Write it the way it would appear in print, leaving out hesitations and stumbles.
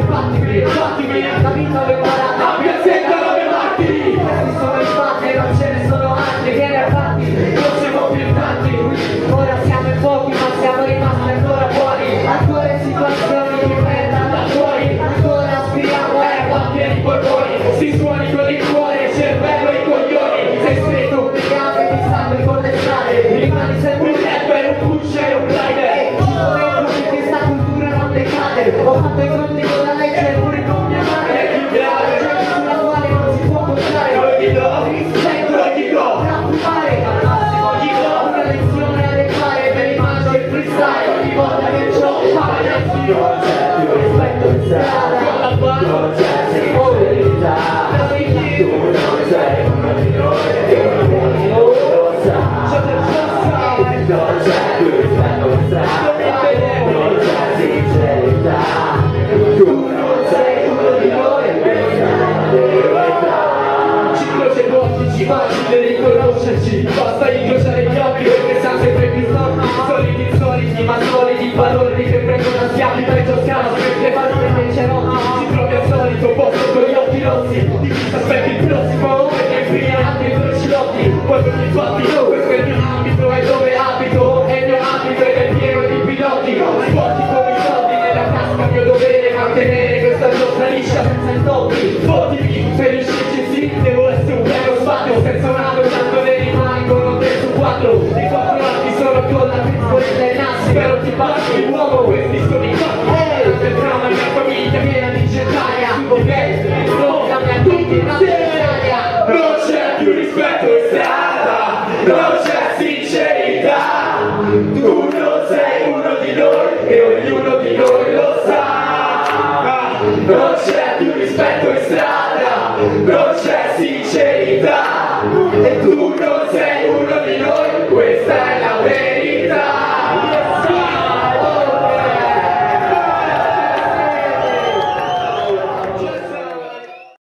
battimi, capitolo imparato, a piazzetta 9 martiri. Questi sono i fatti, non ce ne sono altri, vieni a fatti, non siamo più tanti. Ora siamo in pochi, ma siamo rimasti ancora fuori. Ancora in situazioni di merda da fuori. Ancora aspiriamo quanti i polmoni. Si suoni con il cuore, cervello e i coglioni. Sei stretto, le gambe ti stanno con le strade. Rimani sempre un rapper, un pusher, un rider. Questa cultura non decade. Ho fatto i conti con la legge e pure con mia madre. È più grave, sulla quale non si può contare. Lo dico, rispetto, lo dico, rampare. Al massimo gli do una lezione a fare. Me li mangio il freestyle ogni volta che ciò fare. Non c'è più rispetto in strada. Con la palla non c'è sicurezza. Tu non sei uno di noi. Lo sai. Non c'è più rispetto in strada. Non c'è sincerità. Tu non sei uno di noi. Ci croce pochi, ci facili di riconoscerci. Basta incrociare gli occhi perché siamo sempre più storti. Soliti, ma solidi valori che prendono a schiaffi. Peggio siamo perché valori invece no. Si trovi al solito posto con gli occhi rossi. Di chi aspetti il prossimo perché infine anche i velocilotti. Poi per i fatti, questo è il mio ambito, è dove abito. E il mio ambito è pieno di piloti. Sporti come i soldi nella tasca, mio dovere mantenere questa nostra liscia senza intoppi. Fotimi, per riuscirci sì, devo essere un vero spazio. Senza un'auto tanto ne rimangono 3 su 4. I 4 anni sono con la piccoletta e nassi. Però ti passi l'uomo, questi sono i fatti. Per trama la mia famiglia piena di gentaia. Ok, non cambia tutti una seria. Non c'è più rispetto in strada. Non c'è sincerità. Tu non sei uno di noi e ognuno di noi lo sa. Non c'è più rispetto in strada. Non c'è sincerità. E tu non sei uno di noi. Questa è